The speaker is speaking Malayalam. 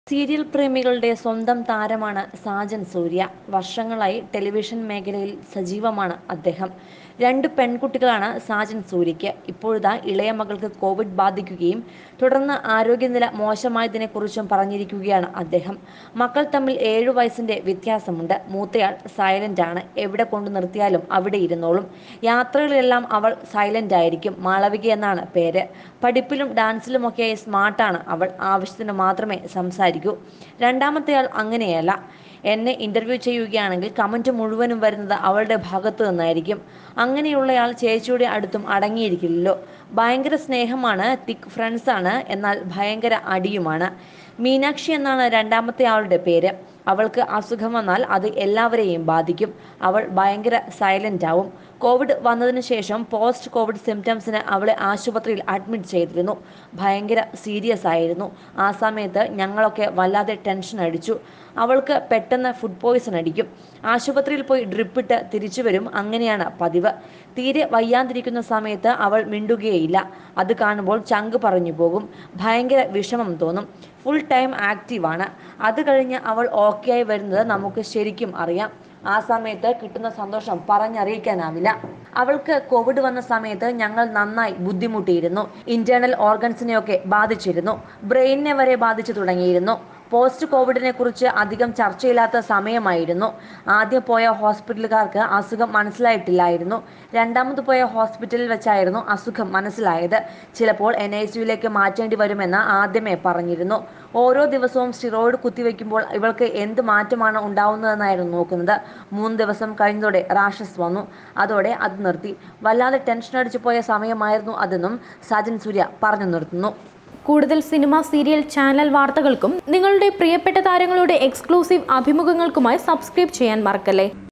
സീരിയൽ പ്രേമികളുടെ സ്വന്തം താരമാണ് സാജൻ സൂര്യ. വർഷങ്ങളായി ടെലിവിഷൻ മേഖലയിൽ സജീവമാണ് അദ്ദേഹം. 2 പെൺകുട്ടികളാണ് സാജൻ സൂര്യയ്ക്ക്. ഇപ്പോഴിതാ ഇളയ മകൾക്ക് കോവിഡ് ബാധിക്കുകയും തുടർന്ന് ആരോഗ്യനില മോശമായതിനെക്കുറിച്ചും പറഞ്ഞിരിക്കുകയാണ് അദ്ദേഹം. മക്കൾ തമ്മിൽ 7 വയസ്സിന്റെ വ്യത്യാസമുണ്ട്. മൂത്തയാൾ സൈലന്റ് ആണ്. എവിടെ കൊണ്ടു നിർത്തിയാലും അവിടെ ഇരുന്നോളും. യാത്രകളിലെല്ലാം അവൾ സൈലന്റ് ആയിരിക്കും. മാളവിക എന്നാണ് പേര്. പഠിപ്പിലും ഡാൻസിലുമൊക്കെയായി സ്മാർട്ടാണ് അവൾ. ആവശ്യത്തിന് മാത്രമേ സംസാരിക്കൂ. രണ്ടാമത്തെയാൾ അങ്ങനെയല്ല. എന്നെ ഇന്റർവ്യൂ ചെയ്യുകയാണെങ്കിൽ കമന്റ് മുഴുവനും വരുന്നത് അവളുടെ ഭാഗത്തു നിന്നായിരിക്കും. അങ്ങനെയുള്ളയാൾ ചേച്ചിയുടെ അടുത്തും അടങ്ങിയിരിക്കില്ലല്ലോ. ഭയങ്കര സ്നേഹമാണ്, തിക് ഫ്രണ്ട്സ് ആണ്, എന്നാൽ ഭയങ്കര അടിയുമാണ്. മീനാക്ഷി എന്നാണ് രണ്ടാമത്തെ ആളുടെ പേര്. അവൾക്ക് അസുഖം വന്നാൽ അത് എല്ലാവരെയും ബാധിക്കും. അവൾ ഭയങ്കര സൈലന്റ് ആവും. കോവിഡ് വന്നതിന് ശേഷം പോസ്റ്റ് കോവിഡ് സിംറ്റംസിന് അവളെ ആശുപത്രിയിൽ അഡ്മിറ്റ് ചെയ്തിരുന്നു. ഭയങ്കര സീരിയസ് ആയിരുന്നു. ആ സമയത്ത് ഞങ്ങളൊക്കെ വല്ലാതെ ടെൻഷൻ അടിച്ചു. അവൾക്ക് പെട്ടെന്ന് ഫുഡ് പോയ്സൺ അടിക്കും. ആശുപത്രിയിൽ പോയി ഡ്രിപ്പിട്ട് തിരിച്ചു വരും. അങ്ങനെയാണ് പതിവ്. തീരെ വയ്യാതിരിക്കുന്ന സമയത്ത് അവൾ മിണ്ടുകയില്ല. അത് കാണുമ്പോൾ ചങ്ക് പറഞ്ഞു പോകും. ഭയങ്കര വിഷമം തോന്നും. ഫുൾ ടൈം ആക്റ്റീവാണ്. അത് കഴിഞ്ഞ് അവൾ ഓക്കെ ആയി വരുന്നത് നമുക്ക് ശരിക്കും അറിയാം. ആ സമയത്ത് കിട്ടുന്ന സന്തോഷം പറഞ്ഞറിയിക്കാനാവില്ല. അവൾക്ക് കോവിഡ് വന്ന സമയത്ത് ഞങ്ങൾ നന്നായി ബുദ്ധിമുട്ടിയിരുന്നു. ഇന്റേണൽ ഓർഗൻസിനെയൊക്കെ ബാധിച്ചിരുന്നു. ബ്രെയിനിനെ വരെ ബാധിച്ചു തുടങ്ങിയിരുന്നു. പോസ്റ്റ് കോവിഡിനെ കുറിച്ച് അധികം ചർച്ചയില്ലാത്ത സമയമായിരുന്നു. ആദ്യം പോയ ഹോസ്പിറ്റലുകാർക്ക് അസുഖം മനസ്സിലായിട്ടില്ലായിരുന്നു. രണ്ടാമത് പോയ ഹോസ്പിറ്റലിൽ വെച്ചായിരുന്നു അസുഖം മനസ്സിലായത്. ചിലപ്പോൾ NICUവിലേക്ക് മാറ്റേണ്ടി വരുമെന്ന് ആദ്യമേ പറഞ്ഞിരുന്നു. ഓരോ ദിവസവും സ്റ്റിറോയിഡ് കുത്തിവെക്കുമ്പോൾ ഇവൾക്ക് എന്ത് മാറ്റമാണ് ഉണ്ടാവുന്നതെന്നായിരുന്നു നോക്കുന്നത്. 3 ദിവസം കഴിഞ്ഞതോടെ റാഷസ് വന്നു. അതോടെ അത് നിർത്തി. വല്ലാതെ ടെൻഷൻ അടിച്ചു പോയ സമയമായിരുന്നു അതെന്നും സാജൻ സൂര്യ പറഞ്ഞു നിർത്തുന്നു. കൂടുതൽ സിനിമ, സീരിയൽ, ചാനൽ വാർത്തകൾക്കും നിങ്ങളുടെ പ്രിയപ്പെട്ട താരങ്ങളുടെ എക്സ്ക്ലൂസീവ് അഭിമുഖങ്ങൾക്കുമായി സബ്സ്ക്രൈബ് ചെയ്യാൻ മറക്കല്ലേ.